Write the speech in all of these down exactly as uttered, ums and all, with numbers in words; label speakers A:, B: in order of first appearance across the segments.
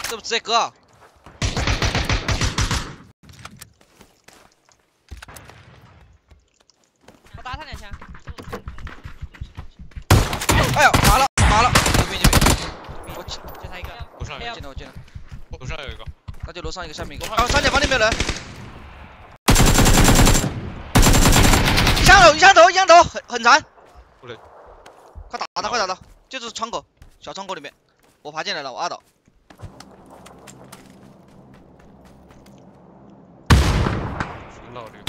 A: 这不直接割啊？
B: 我打他两枪。
A: 哎呦，麻了麻了，牛逼牛逼！我
B: 就他一个。
C: 楼上有，
A: 进了我进了，
C: 楼上有一个。
A: 那就楼上一个，下面一个。啊，三角房里没有人。一枪头一枪头一枪头，很很残。
C: 不对，
A: 快打他快打他，就是窗口小窗口里面，我爬进来了，我二倒。
C: 老绿，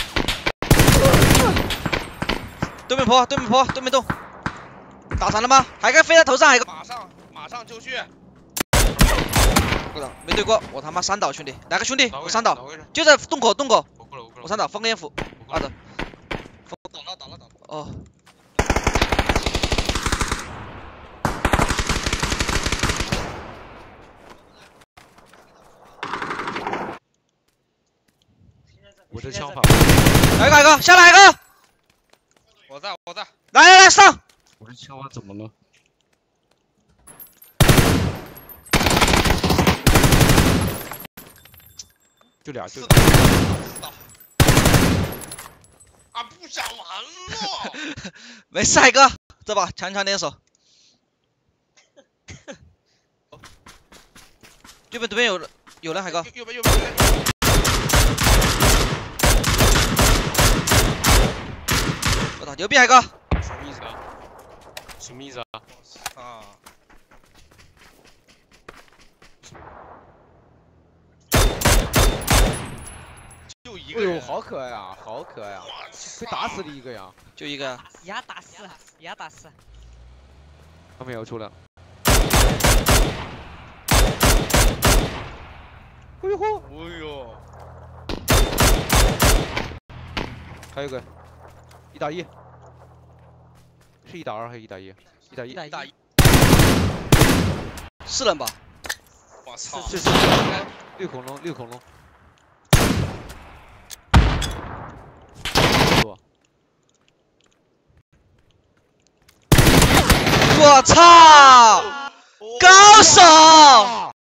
A: 对面坡，对面坡，对面洞，打残了吗？还该飞在头上，还有个
D: 马上马上就绪。
A: 不知道没对过，我他妈三倒兄弟，来个兄弟，我三倒，
C: 倒
A: 就在洞口洞口，
C: 我过了我过了，
A: 我三倒，封个烟斧，二倒，
D: 倒了倒了倒了。
A: 哦。
C: 我这枪法，
A: 来一个来一个，下来一个，
D: 我在我在。
A: 来来来上，
C: 我这枪法怎么了？就俩就。
D: 啊，不想玩了。
A: 没事，海哥，这把强强联手。对面对面有人，有人海哥。
D: 右边右边。
A: 我操，牛逼海哥！
C: 什么意思啊？什么意思啊？
D: 啊。就一个人。
E: 哎呦，好可爱啊，好可爱啊！被打死了一个呀。
A: 就一个呀。
B: 一下打死，一下打死。
E: 他们要出来。哎呦嚯！
D: 哎呦！
E: 还有个，一打一，是一打二还是一打一？一打一。
B: 一打一。
D: 打一。
A: 是人吧？
D: 我操！
E: 是是六恐龙，六恐龙。
A: 我操！高手！